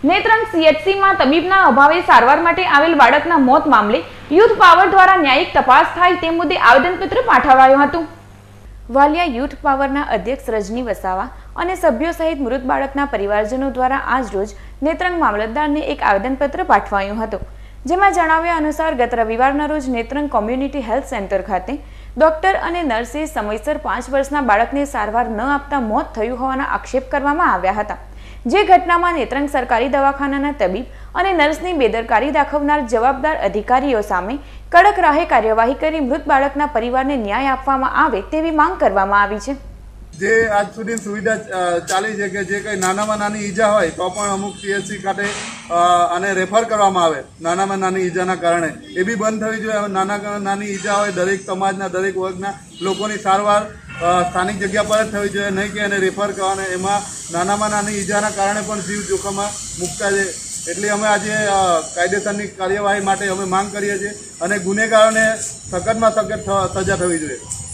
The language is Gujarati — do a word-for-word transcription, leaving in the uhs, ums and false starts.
નેત્રંગ સીએચસી માં તબીબના અભાવે સારવાર માટે આવેલ બાળકના મોત મામલે યુથ પાવર દ્વારા ન્યાયિક તપાસ થાય તે મુદ્દે આવેદનપત્ર પાઠવાયું હતું। વાલિયા યુથ પાવરના અધ્યક્ષ રજની વસાવા અને સભ્યો સહિત મૃત બાળકના પરિવારજનો દ્વારા આજ રોજ નેત્રંગ મામલતદારને એક આવેદનપત્ર પાઠવાયું હતું, જેમાં જણાવ્યા અનુસાર ગત રવિવારના રોજ નેત્રંગ કોમ્યુનિટી હેલ્થ સેન્ટર ખાતે ડોક્ટર અને નર્સે સમયસર પાંચ વર્ષના બાળકને સારવાર ન આપતા મોત થયું હોવાના આક્ષેપ કરવામાં આવ્યા હતા, જે ઘટનામાં નેત્રંગ સરકારી દવાખાનાના તબીબ અને નર્સની બેદરકારી દાખવનાર જવાબદાર અધિકારીઓ સામે કડક રાહે કાર્યવાહી કરી મૃત બાળકના પરિવારને ન્યાય આપવામાં આવે તેવી માંગ કરવામાં આવી છે। જે આજ સુધી સુવિધા ચાલી છે કે જે કંઈ નાનામાં નાની ઈજા હોય તો પણ અમુક સીએચસી ખાતે અને રેફર કરવામાં આવે નાનામાં નાની ઈજાના કારણે, એ બી બંધ થવી જોઈએ। નાના નાની ઈજા હોય દરેક સમાજના દરેક વર્ગના લોકોની સારવાર સ્થાનિક જગ્યા પર જ થવી જોઈએ, નહીં કે એને રેફર કરવાને એમાં નાનામાં નાની ઈજાના કારણે પણ જીવ જોખમમાં મૂકતા છે। એટલે અમે આજે કાયદેસરની કાર્યવાહી માટે અમે માંગ કરીએ છીએ અને ગુનેગારોને સખતમાં સખત સજા થવી જોઈએ।